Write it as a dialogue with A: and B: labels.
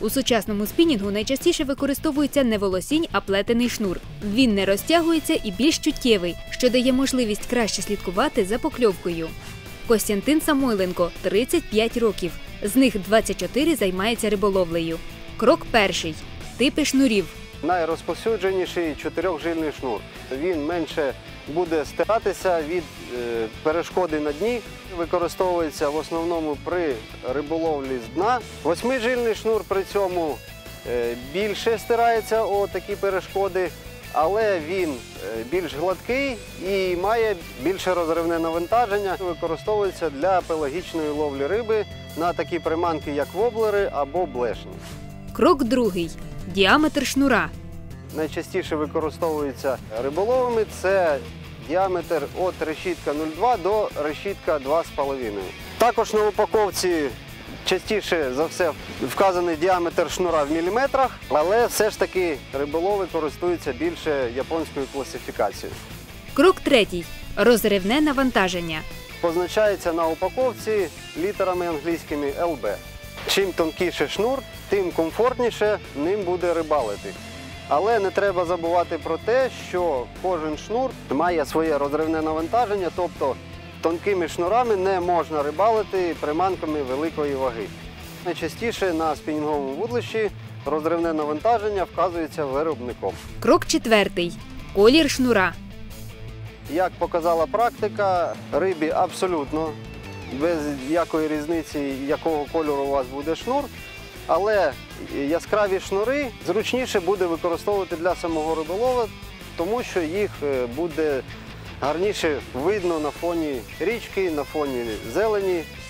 A: У сучасному спінінгу найчастіше використовується не волосінь, а плетений шнур. Він не розтягується і більш чуттєвий, що дає можливість краще слідкувати за покльовкою. Костянтин Самойленко – 35 років. З них 24 займається риболовлею. Крок перший – типи шнурів.
B: Найрозповсюдженіший чотирьохжильний шнур. Він менше буде стиратися від перешкоди на дні. Використовується в основному при риболовлі з дна. Восьмижильний шнур при цьому більше стирається о такі перешкоди, але він більш гладкий і має більше розривне навантаження. Використовується для пелагічної ловлі риби на такі приманки, як воблери або блешні.
A: Крок другий – діаметр шнура.
B: Найчастіше використовується риболовами – це діаметр від решітка 0,2 до решітка 2,5. Також на упаковці частіше за все вказаний діаметр шнура в міліметрах, але все ж таки риболови користуються більше японською класифікацією.
A: Крок третій – розривне навантаження.
B: Позначається на упаковці літерами англійськими LB. Чим тонкіше шнур, тим комфортніше ним буде рибалити. Але не треба забувати про те, що кожен шнур має своє розривне навантаження, тобто тонкими шнурами не можна рибалити приманками великої ваги. Найчастіше на спінінговому вудлищі розривне навантаження вказується виробником.
A: Крок четвертий – колір шнура.
B: Як показала практика, рибі абсолютно без якої різниці, якого кольору у вас буде шнур, але яскраві шнури зручніше буде використовувати для самого риболова, тому що їх буде гарніше видно на фоні річки, на фоні зелені.